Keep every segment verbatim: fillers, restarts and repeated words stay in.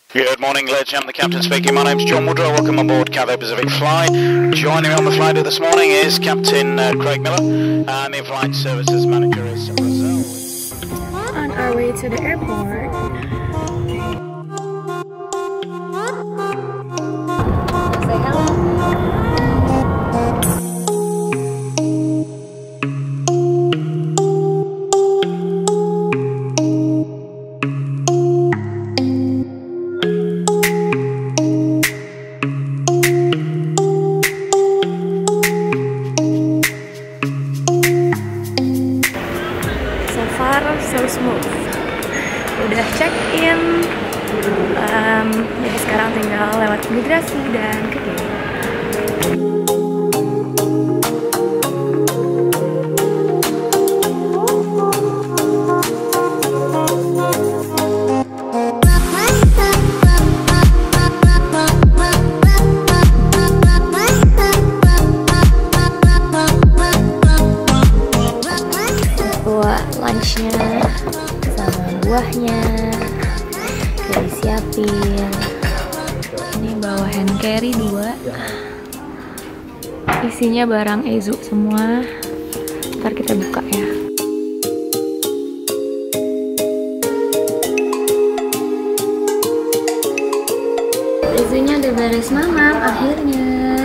Good morning, ladies and gentlemen. The captain speaking. My name's John Woodrow. Welcome aboard Cathay Pacific Flight. Joining me on the flight this morning is Captain uh, Craig Miller, and the flight services manager is Roselle. On our way to the airport. Say hello. So smooth. Udah check in, um, jadi sekarang tinggal lewat imigrasi dan ke gate. Lunchnya sama buahnya udah disiapin. Ini bawa hand carry dua, isinya barang Ezu semua. Ntar kita buka ya. Ezunya udah beres mamam akhirnya.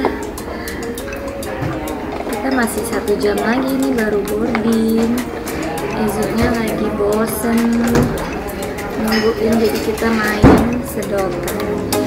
Kita masih satu jam lagi nih baru boarding. Ezunya lagi bosen nungguin, jadi kita main sedotan.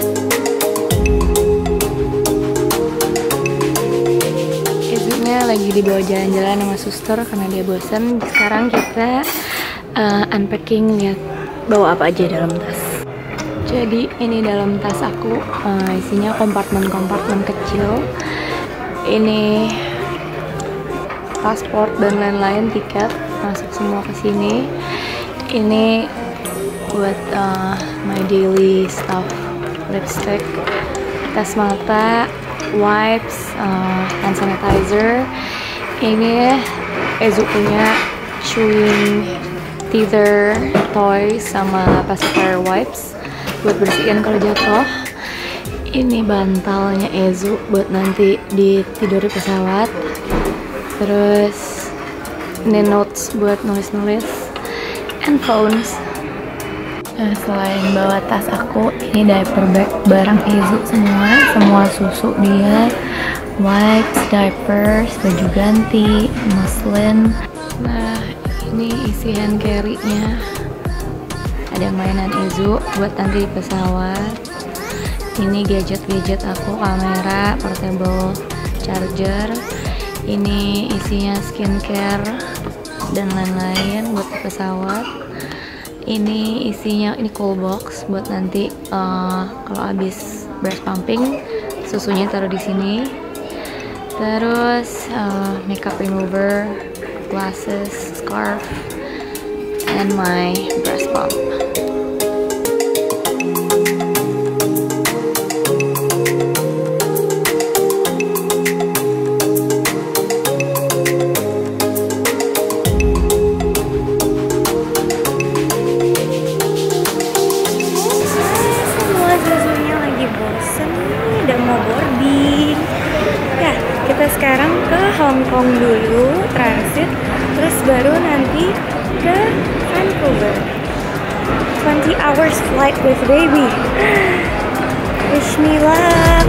Ezunya lagi dibawa jalan-jalan sama suster karena dia bosen. Sekarang kita uh, unpacking, lihat bawa apa aja dalam tas. Jadi ini dalam tas aku, uh, isinya kompartemen-kompartemen kecil. Ini paspor dan lain-lain, tiket masuk semua ke sini. Ini buat uh, my daily stuff, lipstick, tes mata, wipes, uh, hand sanitizer. Ini Ezu punya chewing teether toys sama pacifier wipes buat bersihin kalau jatuh. Ini bantalnya Ezu buat nanti ditidur di pesawat. Terus ini notes buat nulis-nulis, and phones. Nah, selain bawa tas aku, ini diaper bag barang Ezu semua, semua susu dia, wipes, diapers, baju ganti, muslin. Nah, ini isi hand carry-nya. Ada mainan Ezu buat nanti di pesawat. Ini gadget-gadget aku, kamera, portable charger. Ini isinya skincare dan lain-lain buat pesawat. Ini isinya, ini cool box buat nanti uh, kalau habis breast pumping, susunya taruh di sini. Terus uh, makeup remover, glasses, scarf, and my breast pump. Sekarang ke Hong Kong dulu, transit, terus baru nanti ke Vancouver. twenty hours flight with baby. Wish me luck.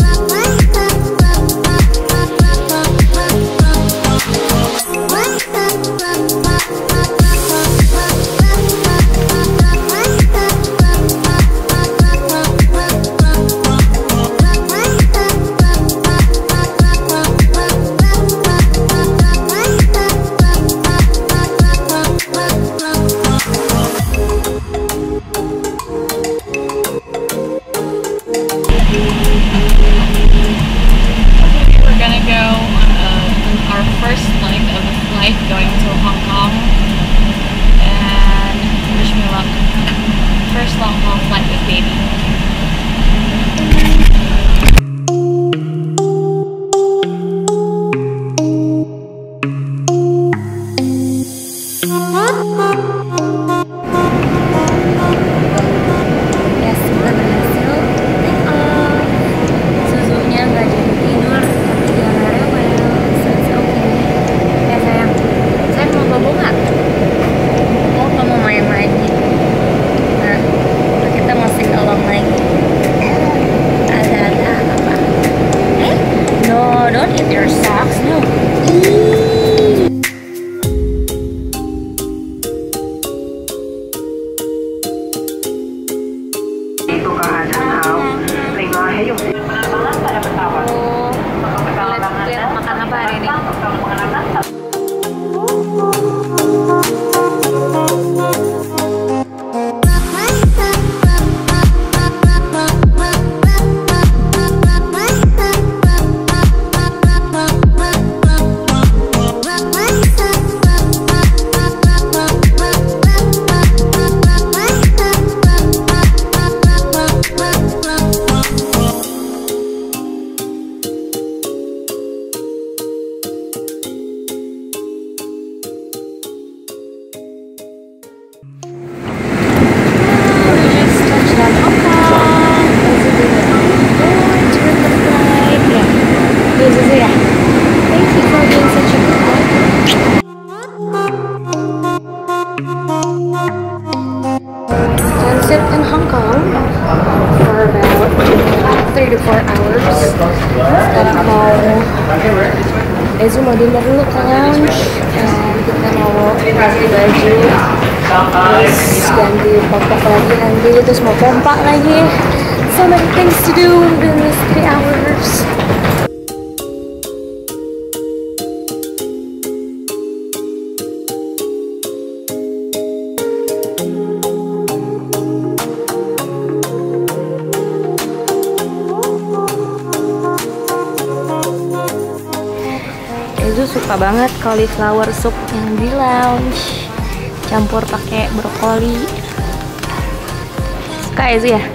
Going to Hong Kong, and wish me luck. First long haul flight with baby. Yes, Transit in Hong Kong for about three to four hours. Sekarang mau Ezu mau dinner dulu ke lounge, dan kita mau ganti baju, terus ganti popok lagi nanti, terus mau pompa lagi. So many things to do in this three hours. Ezu suka banget cauliflower soup yang di lounge, campur pakai brokoli. Suka Ezu ya?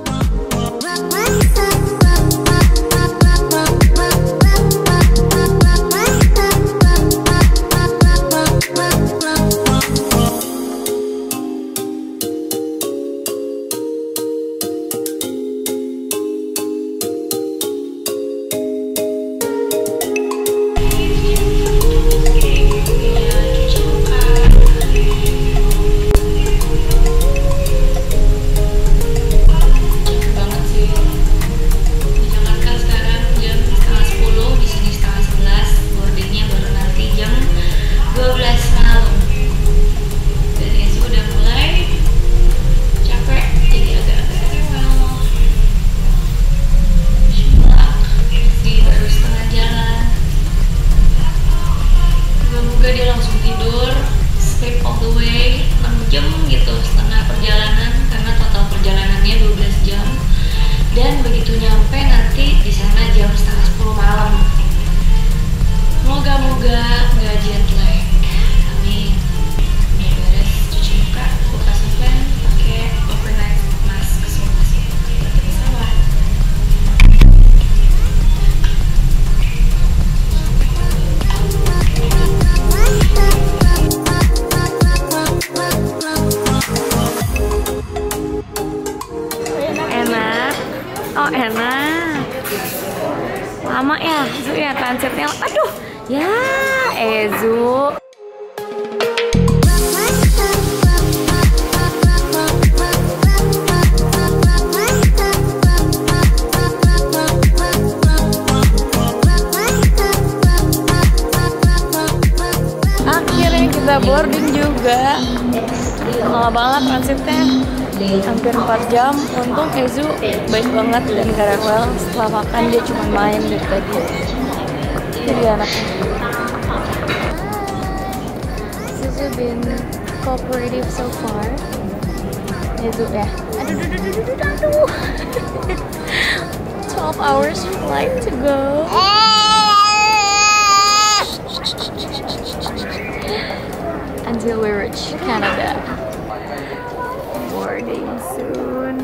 Oh enak, lama ya Ezu ya transitnya. Aduh ya Ezu. Akhirnya kita boarding juga. Lama banget transitnya, hampir empat jam. Untung Ezu baik banget dan gak rewel. Setelah makan dia cuma main dari tadi. Jadi anaknya Ezu been cooperative so far. Ezu ya, aduh aduh aduh aduh aduh twelve hours flight to go. Until we reach Canada. Boarding soon.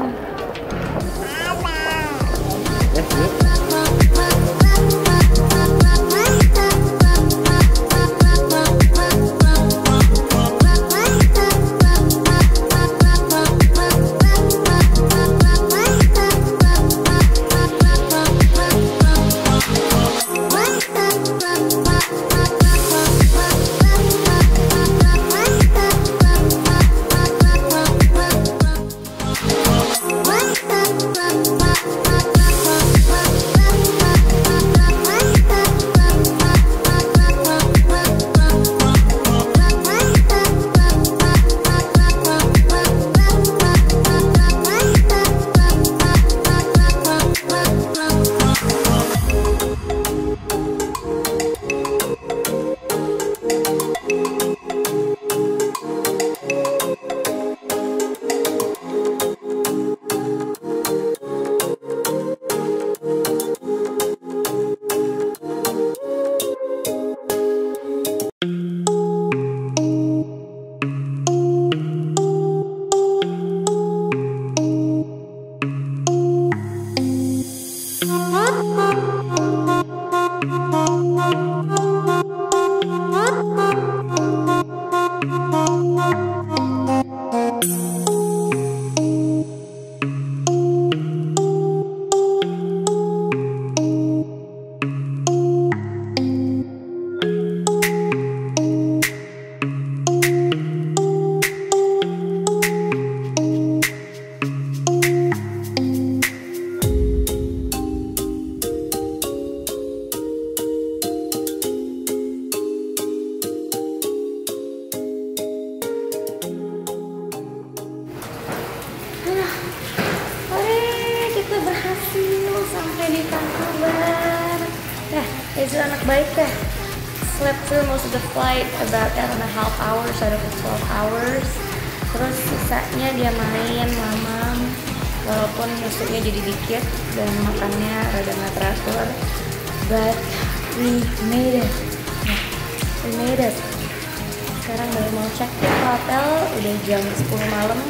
Itu anak baik deh. Slept through most of the flight, about eight and a half hours out of the twelve hours. Terus sisanya dia main mamam, walaupun musuhnya jadi dikit dan makannya rada nggak teratur. But we made it. We made it. Sekarang baru mau check in ke hotel, udah jam sepuluh malam.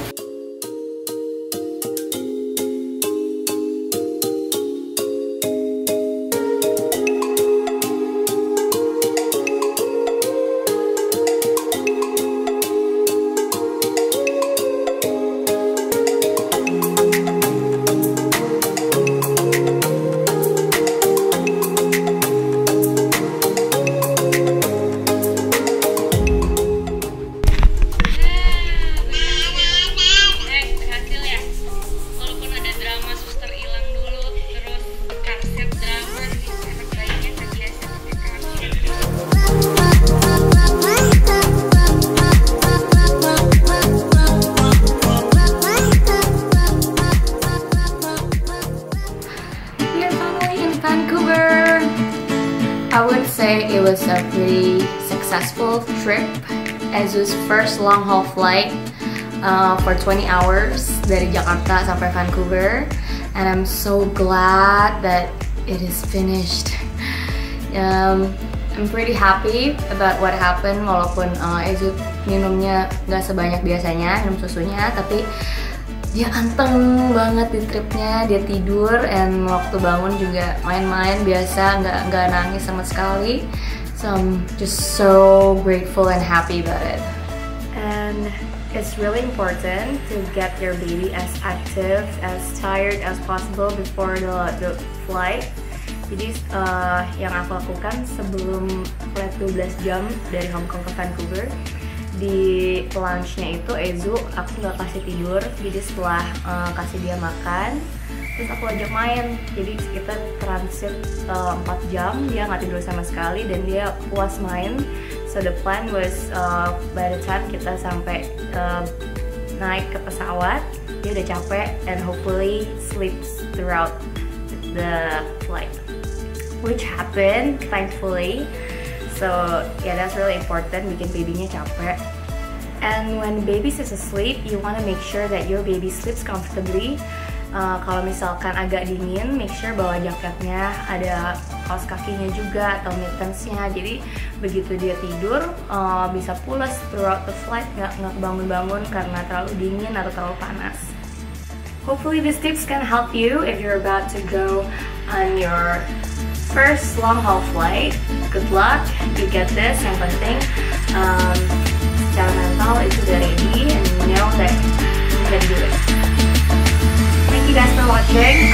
Vancouver. I would say it was a pretty successful trip. Ezu's first long haul flight uh, for twenty hours dari Jakarta sampai Vancouver, and I'm so glad that it is finished. Um, I'm pretty happy about what happened, walaupun uh, Ezu minumnya nggak sebanyak biasanya, minum susunya, tapi dia anteng banget di tripnya, dia tidur, and waktu bangun juga main-main biasa, nggak nggak nangis sama sekali. So I'm just so grateful and happy about it. And it's really important to get your baby as active, as tired as possible before the, the flight. Jadi uh, yang aku lakukan sebelum flight dua belas jam dari Hong Kong ke Vancouver, di lunchnya itu Ezu aku nggak kasih tidur, jadi setelah uh, kasih dia makan terus aku ajak main, jadi kita transit uh, empat jam, dia nggak tidur sama sekali dan dia puas main. So the plan was uh, by the time kita sampai uh, naik ke pesawat dia udah capek and hopefully sleeps throughout the flight, which happened thankfully. So yeah, that's really important, bikin babynya capek. And when baby is asleep, you want to make sure that your baby sleeps comfortably. Uh, kalau misalkan agak dingin, make sure bawa jaketnya, ada kaos kakinya juga atau mittensnya. Jadi begitu dia tidur, uh, bisa pulas throughout the flight, nggak nggak bangun-bangun karena terlalu dingin atau terlalu panas. Hopefully these tips can help you if you're about to go on your first long haul flight. Good luck, you get this. Yang penting um, secara mental itu udah ready and you know that you can do it. Thank you guys for watching.